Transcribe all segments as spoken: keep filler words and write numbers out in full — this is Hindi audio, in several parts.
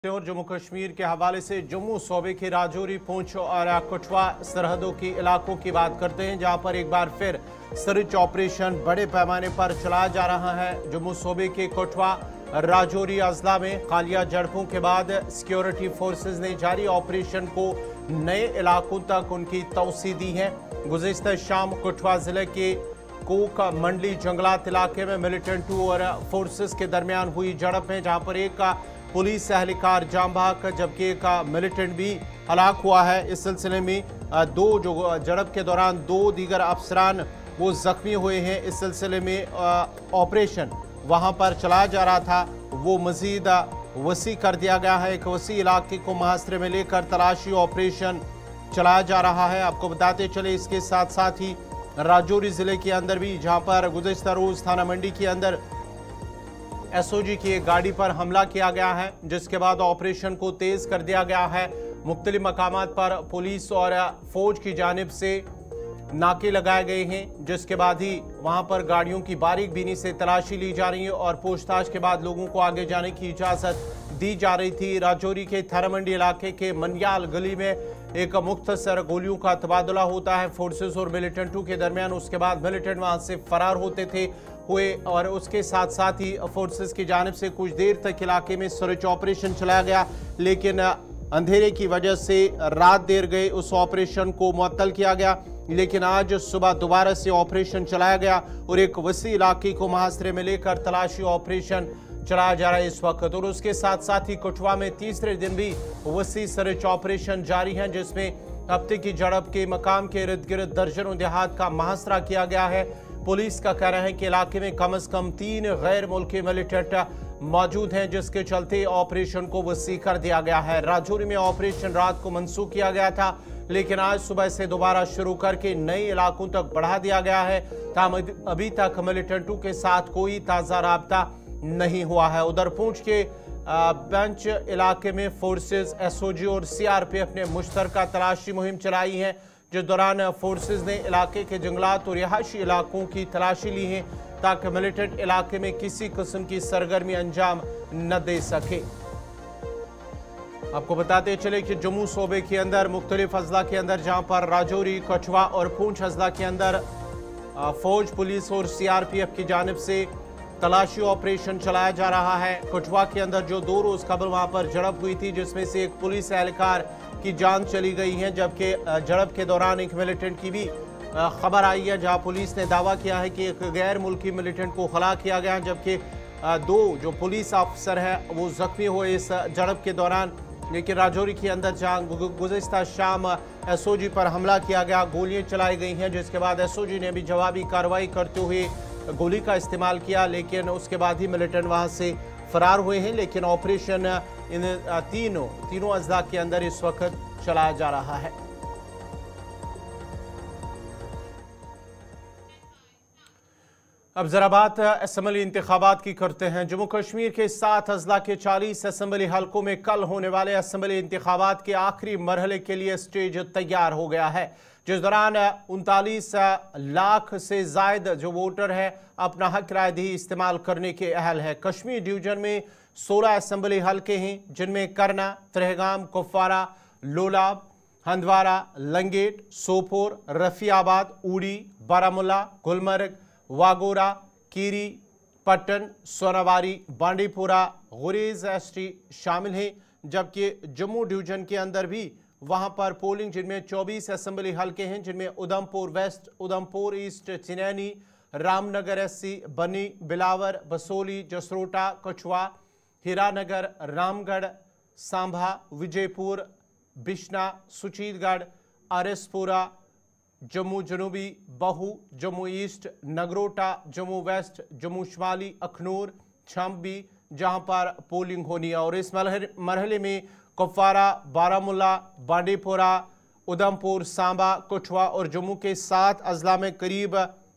और जम्मू कश्मीर के हवाले से जम्मू सूबे के राजौरी, पुंछ और कठुआ सरहदों के इलाकों की बात करते हैं, जहां पर एक बार फिर सर्च ऑपरेशन बड़े पैमाने पर चलाया जा रहा है। जम्मू सूबे के कठुआ राजौरी अजला में हालिया झड़पों के बाद सिक्योरिटी फोर्सेज ने जारी ऑपरेशन को नए इलाकों तक उनकी तौसी दी है। गुज़िश्ता शाम कठुआ जिले के कोक मंडली जंगलात इलाके में मिलिटेंट और फोर्सेस के दरमियान हुई झड़प है, जहां पर एक पुलिस एहलकार जाम बहक जबकि एक मिलिटेंट भी हलाक हुआ है। इस सिलसिले में दो जो झड़प के दौरान दो दीगर अफसरान वो जख्मी हुए हैं। इस सिलसिले में ऑपरेशन वहां पर चलाया जा रहा था, वो मजीद वसी कर दिया गया है। एक वसी इलाके को मुहासरे में लेकर तलाशी ऑपरेशन चलाया जा रहा है। आपको बताते चले इसके साथ साथ ही राजौरी जिले के अंदर भी, जहां पर गुज़िश्ता रोज थाना मंडी के अंदर एसओजी की एक गाड़ी पर हमला किया गया है, जिसके बाद ऑपरेशन को तेज कर दिया गया है। मुख्तलिफ मकामात पर पुलिस और फौज की जानिब से नाके लगाए गए हैं, जिसके बाद ही वहां पर गाड़ियों की बारीक बीनी से तलाशी ली जा रही है और पूछताछ के बाद लोगों को आगे जाने की इजाजत दी जा रही थी। राजौरी के थाना मंडी इलाके के मनियाल गली में एक मुख्तसर गोलियों का तबादला होता है फोर्सेस और मिलिटेंटों के दरमियान। उसके बाद मिलिटेंट वहां से फरार होते थे हुए और उसके साथ साथ ही फोर्सेस की जानिब से कुछ देर तक इलाके में सर्च ऑपरेशन चलाया गया, लेकिन अंधेरे की वजह से रात देर गए उस ऑपरेशन को मुअत्तल किया गया। लेकिन आज सुबह दोबारा से ऑपरेशन चलाया गया और एक वसी इलाके को मुहासरे में लेकर तलाशी ऑपरेशन चलाया जा रहा है इस वक्त। और उसके साथ साथ ही कठुआ में तीसरे दिन भी वसी सर्च ऑपरेशन जारी है, जिसमें हफ्ते की झड़प के मकाम के इर्द गिर्द दर्जनों देहात का मुहासरा किया गया है। पुलिस का कहना है कि इलाके में कम अज कम तीन गैर मुल्की मिलिटेंट मौजूद हैं, जिसके चलते ऑपरेशन को वसी कर दिया गया है। राजौरी में ऑपरेशन रात को मंसूख किया गया था, लेकिन आज सुबह से दोबारा शुरू करके नए इलाकों तक बढ़ा दिया गया है। ताम अभी तक मिलिटेंटों के साथ कोई ताज़ा राब्ता नहीं हुआ है। उधर पुंछ के बेंच इलाके में फोर्सेस, एसओजी और सीआरपीएफ ने मुश्तरका तलाशी मुहिम चलाई है, जिस दौरान फोर्सेस ने इलाके के जंगलात और रिहायशी इलाकों की तलाशी ली है, ताकि मिलिटेंट इलाके में किसी किस्म की सरगर्मी अंजाम न दे सके। आपको बताते चले कि जम्मू सूबे के अंदर मुख्तलिफ अजला के अंदर, जहां पर राजौरी, कठुआ और पुंछ अजला के अंदर फौज, पुलिस और सीआरपीएफ की जानिब से तलाशी ऑपरेशन चलाया जा रहा है। कठुआ के अंदर जो दो रोज कबल वहां पर झड़प हुई थी, जिसमें से एक पुलिस एहलकार की जान चली गई है, जबकि झड़प के दौरान एक मिलिटेंट की भी खबर आई है, जहां पुलिस ने दावा किया है कि एक गैर मुल्की मिलिटेंट को हलाक किया गया, जबकि दो जो पुलिस अफसर है वो जख्मी हुए इस झड़प के दौरान। लेकिन राजौरी के अंदर जहां गुज़िश्ता शाम एसओजी पर हमला किया गया, गोलियां चलाई गई हैं, जिसके बाद एसओजी ने भी जवाबी कार्रवाई करते हुए गोली का इस्तेमाल किया, लेकिन उसके बाद ही मिलिटेंट वहां से फरार हुए हैं। लेकिन ऑपरेशन इन तीनों तीनों अजला के अंदर इस वक्त चलाया जा रहा है। अब जरा बात असम्बली इंतखाबात की करते हैं। जम्मू कश्मीर के सात अजला के चालीस असम्बली हलकों में कल होने वाले असम्बली इंतखाबात के आखिरी मरहले के लिए स्टेज तैयार हो गया है, जिस दौरान उनतालीस लाख से जायद जो वोटर है अपना हक रायदही इस्तेमाल करने के अहल है। कश्मीर डिवीजन में सोलह असम्बली हलके हैं, जिनमें करना, त्रेहगाम, कुपवारा, लोलाब, हंदवारा, लंगेट, सोपोर, रफियाबाद, उड़ी, बारामुल्ला, गुलमर्ग, वागोरा, कीरी, पट्टन, सोनावारी, बांडीपुरा, गुरेज एसटी शामिल हैं। जबकि जम्मू डिवीजन के अंदर भी वहां पर पोलिंग, जिनमें चौबीस असम्बली हलके हैं, जिनमें Udhampur west, Udhampur east, Chenani, Ramnagar SC, Bani, Billawar, Basoli, Jasrota, Kathua, Hiranagar, Ramgarh, Sambha, Vijaypur, Bishna, सुचीतगढ़, RS Pura, Jammu जनूबी, बहू, जम्मू ईस्ट, नगरोटा, जम्मू वेस्ट, जम्मू शुमाली, अखनूर, छम्बी, जहां पर पोलिंग होनी है। और इस मरहले में कुपवारा, बारामुल्ला, बांडीपुरा, उधमपुर, सांबा, कठुआ और जम्मू के सात अजला में करीब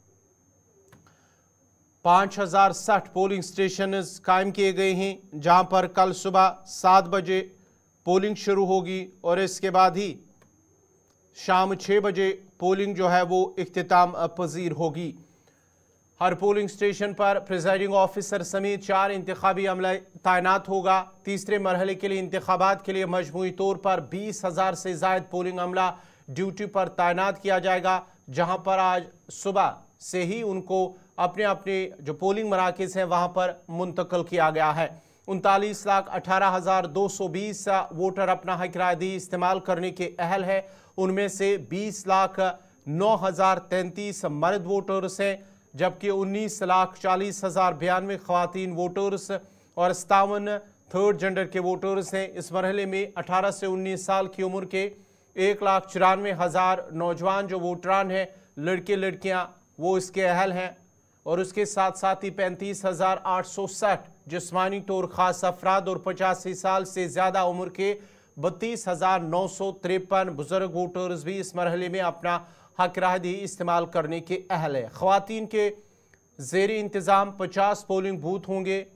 पाँच हजार साठ पोलिंग स्टेशन कायम किए गए हैं, जहां पर कल सुबह सात बजे पोलिंग शुरू होगी और इसके बाद ही शाम छः बजे पोलिंग जो है वो इख्तिताम पजीर होगी। हर पोलिंग स्टेशन पर प्रिजाइडिंग ऑफिसर समेत चार इंतखाबी अमला तैनात होगा। तीसरे मरहले के लिए इंतखाबात के लिए मजमूई तौर पर बीस हजार से जायद पोलिंग अमला ड्यूटी पर तैनात किया जाएगा, जहां पर आज सुबह से ही उनको अपने अपने जो पोलिंग मराकज हैं वहां पर मुंतकिल किया गया है। उनतालीस लाख अठारह हजार दो सौ बीस वोटर अपना हक रायदही इस्तेमाल करने के अहल है। उनमें से बीस लाख नौ हजार तैंतीस मर्द वोटर्स हैं, जबकि उन्नीस लाख चालीस हजार बयानवे खवातीन वोटर्स और सतावन थर्ड जेंडर के वोटर्स हैं। इस मरहले में अठारह से उन्नीस साल की उम्र के एक लाख चौरानवे हजार नौजवान जो वोटरान हैं, लड़के लड़कियां, वो इसके अहल हैं। और उसके साथ साथ ही पैंतीस हजार आठ सौ साठ जिस्मानी तौर खास अफराद और पचासी साल से ज़्यादा उम्र के बत्तीस हजार नौ सौ तिरपन बुजुर्ग वोटर्स भी इस मरहले में अपना हक राहदही इस्तेमाल करने के अहल है। ख़वातीन के ज़ेरी इंतज़ाम पचास पोलिंग बूथ होंगे,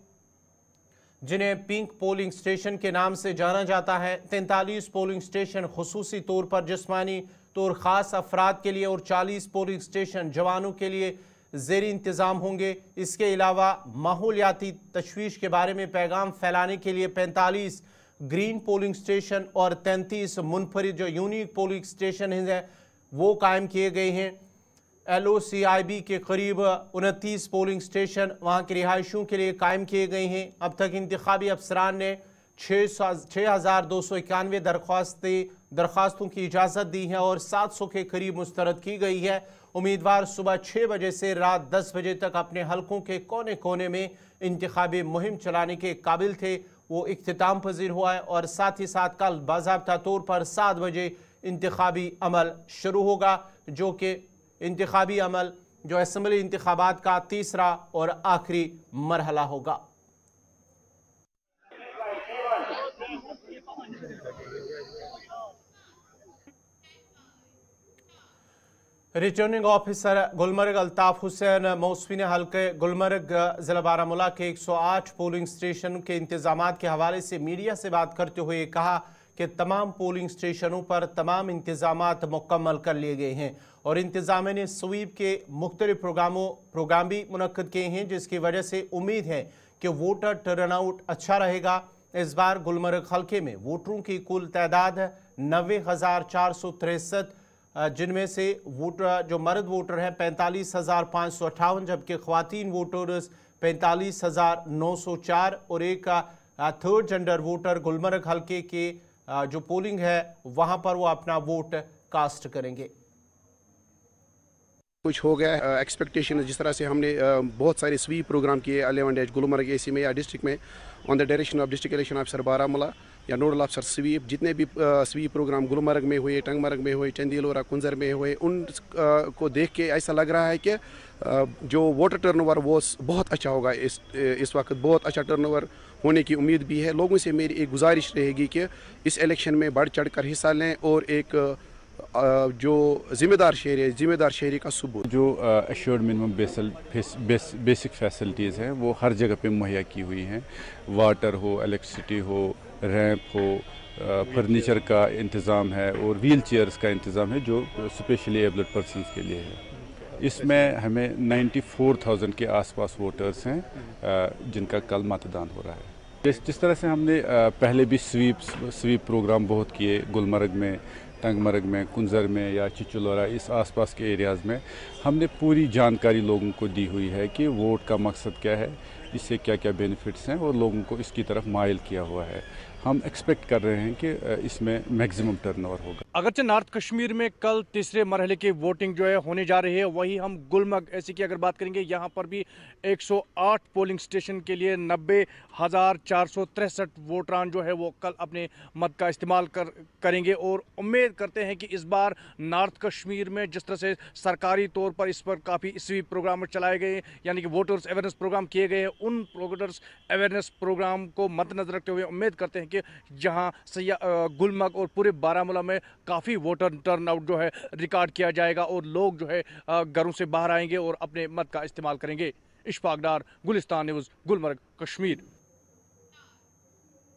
जिन्हें पिंक पोलिंग स्टेशन के नाम से जाना जाता है। तैंतालीस पोलिंग स्टेशन खुसूसी तौर पर जिस्मानी तौर ख़ास अफराद के लिए और चालीस पोलिंग स्टेशन जवानों के लिए ज़ेरी इंतज़ाम होंगे। इसके अलावा माहौलियाती तशवीश के बारे में पैगाम फैलाने के लिए पैंतालीस ग्रीन पोलिंग स्टेशन और तैंतीस मुनफरिद जो यूनिक पोलिंग स्टेशन हैं वो कायम किए गए हैं। एल ओ सी आई बी के करीब उनतीस पोलिंग स्टेशन वहाँ के रिहायशों के लिए कायम किए गए हैं। अब तक इंतखाबी अफसरान ने छः सौ छः हज़ार दो सौ इक्यानवे दरख्वास्तें दरख्वास्तों की इजाज़त दी है और सात सौ के करीब मुस्तरद की गई है। उम्मीदवार सुबह छः बजे से रात दस बजे तक अपने हलकों के कोने कोने में इंतखाबी मुहिम चलाने के काबिल थे, वो इख्तिताम पजीर हुआ है। और साथ ही साथ कल बाज़ाब्ता तौर पर सात बजे इंतखाबी अमल शुरू होगा, जो कि इंतखाबी अमल जो असम्बली इंतखाबात का तीसरा और आखिरी मरहला होगा। रिटर्निंग ऑफिसर गुलमर्ग अल्ताफ हुसैन मौसवी ने हल्के गुलमर्ग ज़िला बारामूला के एक सौ आठ पोलिंग स्टेशन के इंतजामात के हवाले से मीडिया से बात करते हुए कहा कि तमाम पोलिंग स्टेशनों पर तमाम इंतजामात मुकम्मल कर लिए गए हैं और इंतजामिया ने स्वीप के मुख्तलिफ प्रोग्रामों प्रोग्राम भी मुनक्किद किए हैं, जिसकी वजह से उम्मीद है कि वोटर टर्नआउट अच्छा रहेगा। इस बार गुलमर्ग हल्के में वोटरों की कुल तादाद नब्बे हज़ार चार सौ तिरसठ, जिनमें से वोटर जो मर्द वोटर हैं पैंतालीस हज़ार पाँच सौ अट्ठावन, जबकि ख़वातीन वोटर्स पैंतालीस हज़ार नौ सौ चार और एक थर्ड जेंडर वोटर गुलमर्ग हल्के के जो पोलिंग है वहां पर वो अपना वोट कास्ट करेंगे। कुछ हो गया एक्सपेक्टेशन जिस तरह से हमने बहुत सारे स्वीप प्रोग्राम किए अलेवन डैश गुलमर्ग एसी में या डिस्ट्रिक्ट में on the direction of district election officer Baramulla या नोडल अफसर स्वीप, जितने भी स्वीप प्रोग्राम गुलमर्ग में हुए, टंगमर्ग में हुए, चंदीलोरा कुंजर में हुए, उन को देख के ऐसा लग रहा है कि जो वोटर टर्नओवर वो बहुत अच्छा होगा। इस इस वक्त बहुत अच्छा टर्नओवर होने की उम्मीद भी है। लोगों से मेरी एक गुजारिश रहेगी कि इस इलेक्शन में बढ़ चढ़ कर हिस्सा लें और एक जो जिम्मेदार शहरी है जिम्मेदार शहरी का सबूत। जो assured minimum basal base, basic facilities हैं वो हर जगह पे मुहैया की हुई हैं। वाटर हो, इलेक्ट्रिसिटी हो, रैंप हो, फर्नीचर का इंतज़ाम है और व्हील चेयर्स का इंतज़ाम है जो स्पेशली एबल्ड पर्सनस के लिए है। इसमें हमें चौरानवे हज़ार के आसपास वोटर्स हैं जिनका कल मतदान हो रहा है। जिस जिस तरह से हमने पहले भी स्वीप स्वीप प्रोग्राम बहुत किए गुलमर्ग में, टंगमर्ग में, कुंजर में या चिचुलोरा, इस आसपास के एरियाज़ में हमने पूरी जानकारी लोगों को दी हुई है कि वोट का मकसद क्या है, इससे क्या क्या बेनिफिट्स हैं और लोगों को इसकी तरफ माइल किया हुआ है। हम एक्सपेक्ट कर रहे हैं कि इसमें मैक्सिमम टर्नओवर होगा। अगरचे नॉर्थ कश्मीर में कल तीसरे मरहले की वोटिंग जो है होने जा रही है, वही हम गुलमर्ग ऐसी की अगर बात करेंगे यहाँ पर भी एक सौ आठ पोलिंग स्टेशन के लिए नब्बे हज़ार चार सौ तिरसठ वोटरान जो है वो कल अपने मत का इस्तेमाल कर करेंगे और उम्मीद करते हैं कि इस बार नॉर्थ कश्मीर में जिस तरह से सरकारी तौर पर इस पर काफ़ी स्वीप प्रोग्राम चलाए गए यानी कि वोटर्स अवेयरनेस प्रोग्राम किए गए हैं, उन वोटर्स अवेयरनेस प्रोग्राम को मद्देनजर रखते हुए उम्मीद करते हैं कि जहां गुलमर्ग और पूरे बारामूला में काफ़ी वोटर टर्नआउट जो है रिकॉर्ड किया जाएगा और लोग जो है घरों से बाहर आएंगे और अपने मत का इस्तेमाल करेंगे। इशफाक डार, गुलिस्तान न्यूज़, गुलमर्ग, कश्मीर।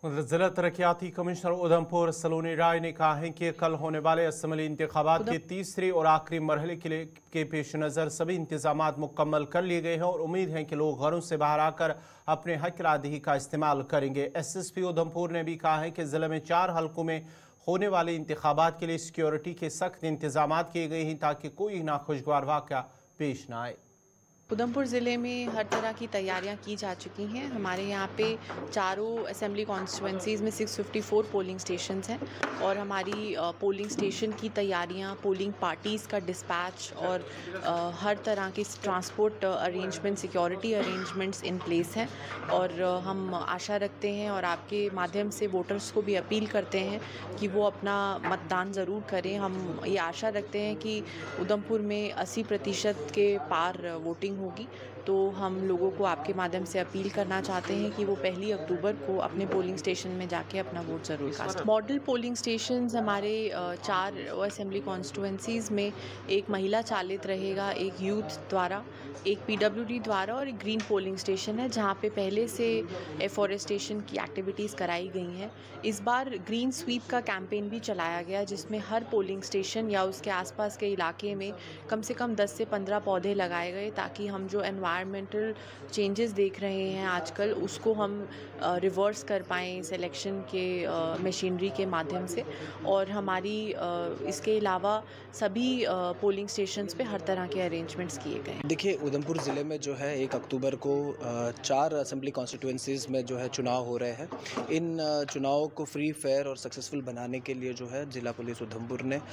जिला तरक्याती कमिश्नर उधमपुर सलोनी राय ने कहा है कि कल होने वाले असम्बली इंतखाबात के तीसरे और आखिरी मरहले के लिए के पेश नज़र सभी इंतजाम मुकम्मल कर लिए गए हैं और उम्मीद है कि लोग घरों से बाहर आकर अपने हक रादही का इस्तेमाल करेंगे। एस एस पी उधमपुर ने भी कहा है कि ज़िले में चार हलकों में होने वाले इंतखाबात के लिए सिक्योरिटी के सख्त इंतजाम किए गए हैं ताकि कोई नाखुशगवार वाक़या पेश न आए। उधमपुर ज़िले में हर तरह की तैयारियां की जा चुकी हैं। हमारे यहाँ पे चारों असेंबली कॉन्स्टिट्यूंसीज़ में छह सौ चौवन पोलिंग स्टेशंस हैं और हमारी पोलिंग स्टेशन की तैयारियां, पोलिंग पार्टीज़ का डिस्पैच और आ, हर तरह की transport arrangement, security arrangements in place हैं। और आ, हम आशा रखते हैं और आपके माध्यम से वोटर्स को भी अपील करते हैं कि वो अपना मतदान ज़रूर करें। हम ये आशा रखते हैं कि उधमपुर में अस्सी प्रतिशत के पार वोटिंग होगी, तो हम लोगों को आपके माध्यम से अपील करना चाहते हैं कि वो पहली अक्टूबर को अपने पोलिंग स्टेशन में जाके अपना वोट ज़रूर कास्ट। मॉडल पोलिंग स्टेशंस हमारे चार असेंबली कॉन्स्टिट्यूंसीज़ में एक महिला चालित रहेगा, एक यूथ द्वारा, एक पीडब्ल्यूडी द्वारा और एक ग्रीन पोलिंग स्टेशन है जहां पे पहले से एफॉरेस्टेशन की एक्टिविटीज़ कराई गई हैं। इस बार ग्रीन स्वीप का कैंपेन भी चलाया गया जिसमें हर पोलिंग स्टेशन या उसके आसपास के इलाके में कम से कम दस से पंद्रह पौधे लगाए गए ताकि हम जो एनवायरमेंटल चेंजेस देख रहे हैं आजकल उसको हम रिवर्स कर पाएँ इस इलेक्शन के मशीनरी के माध्यम से। और हमारी इसके अलावा सभी पोलिंग स्टेशंस पे हर तरह के अरेंजमेंट्स किए गए। देखिए, उधमपुर ज़िले में जो है एक अक्टूबर को चार असेंबली कॉन्स्टिट्यूंसीज़ में जो है चुनाव हो रहे हैं। इन चुनावों को फ्री, फेयर और सक्सेसफुल बनाने के लिए जो है ज़िला पुलिस उधमपुर ने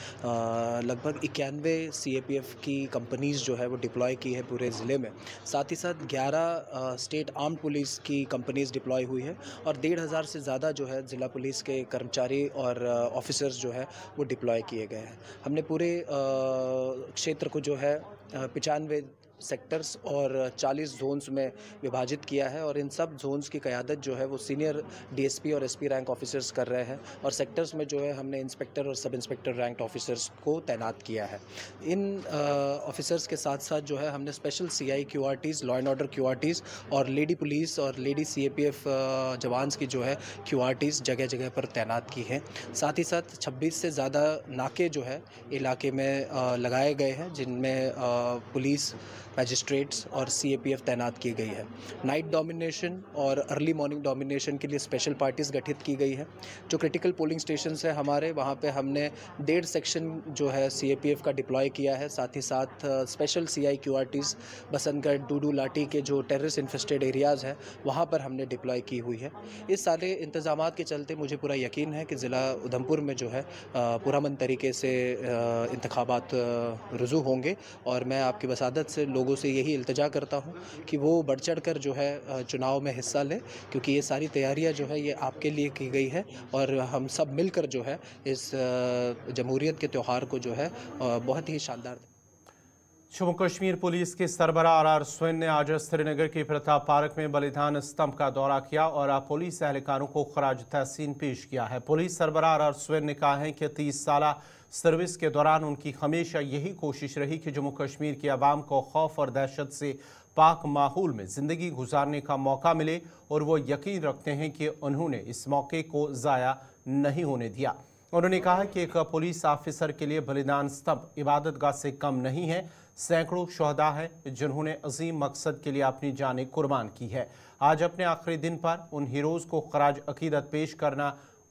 लगभग इक्यानवे सी ए पी एफ की कंपनीज़ जो है वो डिप्लॉय की है पूरे ज़िले में। साथ ही साथ ग्यारह स्टेट आर्म्ड पुलिस की कंपनीज़ डिप्लॉय हुई है और डेढ़ हज़ार से ज़्यादा जो है ज़िला पुलिस के कर्मचारी और ऑफिसर्स जो है वो डिप्लॉय किए गए हैं। हमने पूरे क्षेत्र को जो है पचानवे सेक्टर्स और चालीस जोन्स में विभाजित किया है और इन सब जोन्स की क़यादत जो है वो सीनियर डी एस पी और एस पी रैंक ऑफिसर्स कर रहे हैं और सेक्टर्स में जो है हमने इंस्पेक्टर और सब इंस्पेक्टर रैंक ऑफिसर्स को तैनात किया है। इन ऑफिसर्स के साथ साथ जो है हमने special C I Q R Ts, law and order Q R Ts और लेडी पुलिस और lady C A P F jawans की जो है क्यू आर टीज़ जगह जगह पर तैनात की हैं। साथ ही साथ छब्बीस से ज़्यादा नाके जो है इलाके में आ, लगाए गए हैं जिनमें पुलिस, मैजिस्ट्रेट्स और सी ए पी एफ तैनात की गई है। नाइट डोमिनेशन और अर्ली मॉर्निंग डोमिनेशन के लिए स्पेशल पार्टीज़ गठित की गई है। जो क्रिटिकल पोलिंग स्टेशंस हैं हमारे, वहाँ पे हमने डेढ़ सेक्शन जो है सी ए पी एफ का डिप्लॉय किया है। साथ ही साथ special C I Q R Ts Basantgarh, Dudu Latti के जो टेररिस्ट इन्फेस्टेड एरियाज़ हैं वहाँ पर हमने डिप्लॉय की हुई है। इस सारे इंतजामात के चलते मुझे पूरा यकीन है कि ज़िला उधमपुर में जो है पुरअमन तरीके से इंतखाबात रुजू होंगे और मैं आपकी वसादत से लोगों से यही इल्तिजा करता हूं कि वो बढ़ चढ़ कर जो है चुनाव में हिस्सा लें, क्योंकि ये सारी तैयारियां जो है ये आपके लिए की गई है और हम सब मिलकर जो है इस जमहूरियत के त्यौहार को जो है बहुत ही शानदार। जम्मू कश्मीर पुलिस के सरबराह आर आर स्वैन ने आज श्रीनगर के प्रताप पार्क में बलिदान स्तंभ का दौरा किया और पुलिस एहलकारों को खराज तहसीन पेश किया है। पुलिस सरबराह आर आर स्वैन ने कहा है कि तीस साल सर्विस के दौरान उनकी हमेशा यही कोशिश रही कि जम्मू कश्मीर की आवाम को खौफ और दहशत से पाक माहौल में ज़िंदगी गुजारने का मौका मिले और वो यकीन रखते हैं कि उन्होंने इस मौके को ज़ाया नहीं होने दिया। उन्होंने कहा कि एक पुलिस ऑफिसर के लिए बलिदान स्तंभ इबादतगाह से कम नहीं है। सैकड़ों शहदा हैं जिन्होंने अजीम मकसद के लिए अपनी जानें कुर्बान की है। आज अपने आखिरी दिन पर उन हीरोज़ को खराज अकीदत पेश करना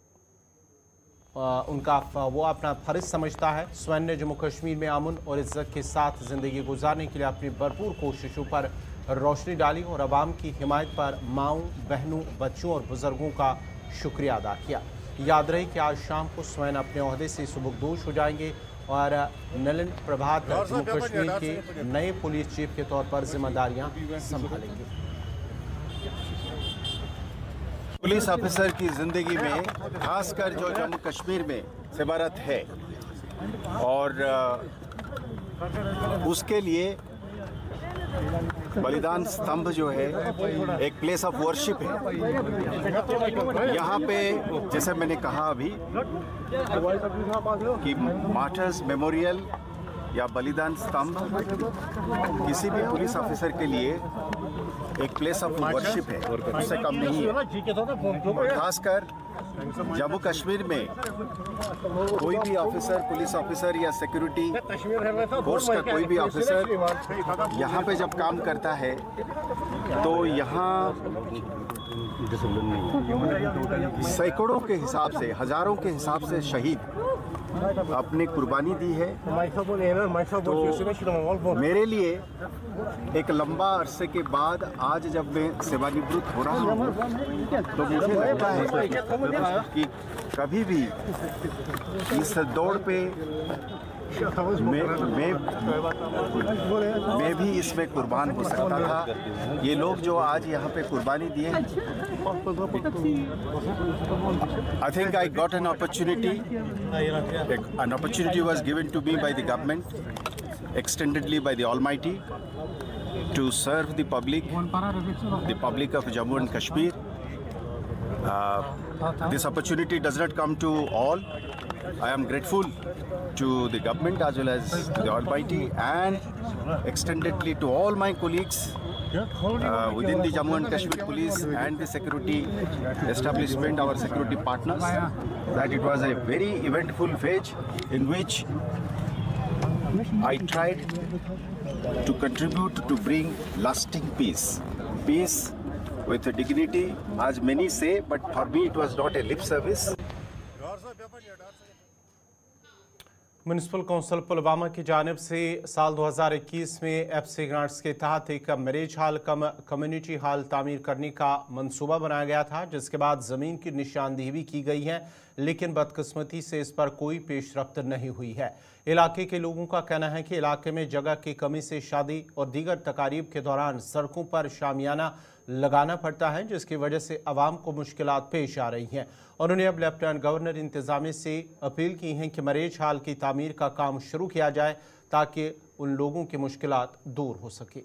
आ, उनका वो अपना फ़र्ज समझता है। स्वैन ने जम्मू कश्मीर में अमन और इज़्ज़त के साथ ज़िंदगी गुजारने के लिए अपनी भरपूर कोशिशों पर रोशनी डाली और आवाम की हिमायत पर माओं, बहनों, बच्चों और बुज़ुर्गों का शुक्रिया अदा किया। याद रहे कि आज शाम को स्वैन अपने ओहदे से सुबुकदोश हो जाएंगे और नलिन प्रभात जम्मू कश्मीर के नए पुलिस चीफ के तौर पर जिम्मेदारियां संभालेंगे। पुलिस ऑफिसर की ज़िंदगी में खासकर जो जम्मू कश्मीर में सेवारत है और उसके लिए बलिदान स्तंभ जो है एक प्लेस ऑफ वर्शिप है। यहाँ पे जैसे मैंने कहा अभी कि मार्टर्स मेमोरियल या बलिदान स्तंभ किसी भी पुलिस ऑफिसर के लिए एक प्लेस ऑफ वर्शिप है, उससे कम नहीं है। और खासकर जम्मू कश्मीर में कोई भी ऑफिसर, पुलिस ऑफिसर या सिक्योरिटी फोर्स का कोई भी ऑफिसर यहाँ पे जब काम करता है तो यहाँ सैकड़ों के हिसाब से, हजारों के हिसाब से शहीद अपनी कुर्बानी दी है। तो मेरे लिए एक लंबा अरसे के बाद आज जब मैं सेवानिवृत्त हो रहा हूँ तो मुझे लगता है कि कभी भी इस दौड़ पे मैं मैं मैं भी इसमें कुर्बान हो सकता था। ये लोग जो आज यहाँ पे कुर्बानी दिए, I think I got an opportunity an opportunity was given to me by the government extendedly by the Almighty to serve the public the public of Jammu and Kashmir. This opportunity does not come to all. I am grateful to the government as well as the Almighty and extendedly to all my colleagues uh, within the Jammu and Kashmir Police and the security establishment, our security partners, that it was a very eventful phase in which I tried to contribute to bring lasting peace. Peace with dignity, as many say, but for me it was not a lip service. Municipal council Pulwama की जानिब से साल दो हज़ार इक्कीस में एफ सी ग्रांट्स के तहत एक marriage hall cum community hall तामीर करने का मंसूबा बनाया गया था, जिसके बाद ज़मीन की निशानदेही भी की गई है, लेकिन बदकिस्मती से इस पर कोई पेशरफ्त नहीं हुई है। इलाके के लोगों का कहना है कि इलाके में जगह की कमी से शादी और दीगर तकारीब के दौरान सड़कों पर शामियाना लगाना पड़ता है, जिसकी वजह से आवाम को मुश्किलात पेश आ रही हैं। और उन्हें अब लेफ्टिनेंट गवर्नर इंतज़ामिया से अपील की है कि मैरिज हॉल की तामीर का काम शुरू किया जाए ताकि उन लोगों की मुश्किलात दूर हो सके।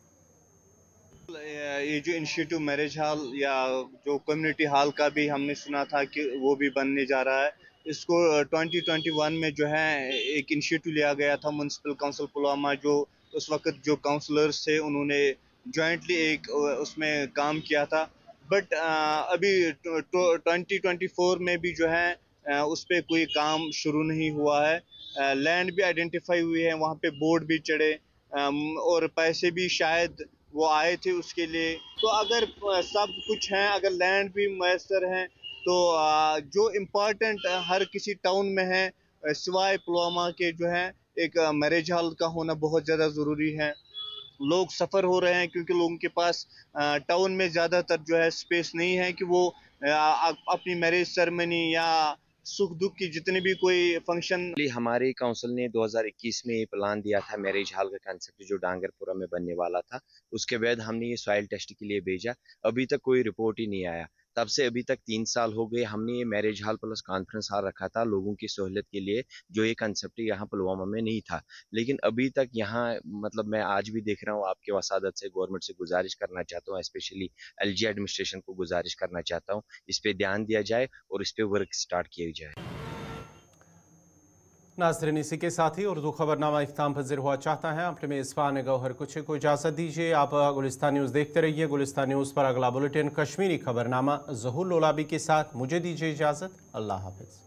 ये जो इनिशिएटिव मैरिज हॉल या जो कम्युनिटी हॉल का भी हमने सुना था कि वो भी बनने जा रहा है, इसको ट्वेंटी ट्वेंटी वन में जो है एक इनिशिएटिव लिया गया था म्यूनसिपल काउंसिल पुलवामा, जो उस वक्त जो काउंसलर्स थे उन्होंने जॉइंटली एक उसमें काम किया था। बट अभी ट्वेंटी ट्वेंटी फोर में भी जो है उस पर कोई काम शुरू नहीं हुआ है। लैंड भी आइडेंटिफाई हुई है, वहाँ पे बोर्ड भी चढ़े और पैसे भी शायद वो आए थे उसके लिए। तो अगर सब कुछ है, अगर लैंड भी मैसर है, तो जो इम्पोर्टेंट हर किसी टाउन में है सिवाय पुलवामा के जो है एक मैरिज हॉल का होना बहुत ज़्यादा ज़रूरी है। लोग सफ़र हो रहे हैं क्योंकि लोगों के पास टाउन में ज़्यादातर जो है स्पेस नहीं है कि वो अपनी मैरिज सेरेमनी या सुख दुख की जितने भी कोई फंक्शन। हमारे काउंसिल ने दो हज़ार इक्कीस में प्लान दिया था मैरिज हॉल का कंसेप्ट जो डांगरपुरा में बनने वाला था। उसके बाद हमने ये सॉइल टेस्ट के लिए भेजा, अभी तक कोई रिपोर्ट ही नहीं आया। तब से अभी तक तीन साल हो गए। हमने ये marriage hall plus conference hall रखा था लोगों की सहूलियत के लिए, जो ये कंसेप्ट यहाँ पुलवामा में नहीं था। लेकिन अभी तक यहाँ मतलब मैं आज भी देख रहा हूँ, आपके वसादत से गवर्नमेंट से गुजारिश करना चाहता हूँ, स्पेशली एलजी एडमिनिस्ट्रेशन को गुजारिश करना चाहता हूँ, इस पे ध्यान दिया जाए और इस पे वर्क स्टार्ट किया जाए। नाज़रीन, इसी के साथ ही उर्दू खबरनामा इख्तिताम पज़ीर हुआ चाहता है। अपने मेज़बान गौहर कुछ को इजाज़त दीजिए। आप गुलिस्तान न्यूज़ देखते रहिए। गुलिस्तान न्यूज़ पर अगला बुलेटिन कश्मीरी खबरनामा ज़हूर लोलाबी के साथ मुझे दीजिए इजाज़त। अल्लाह हाफ़िज़।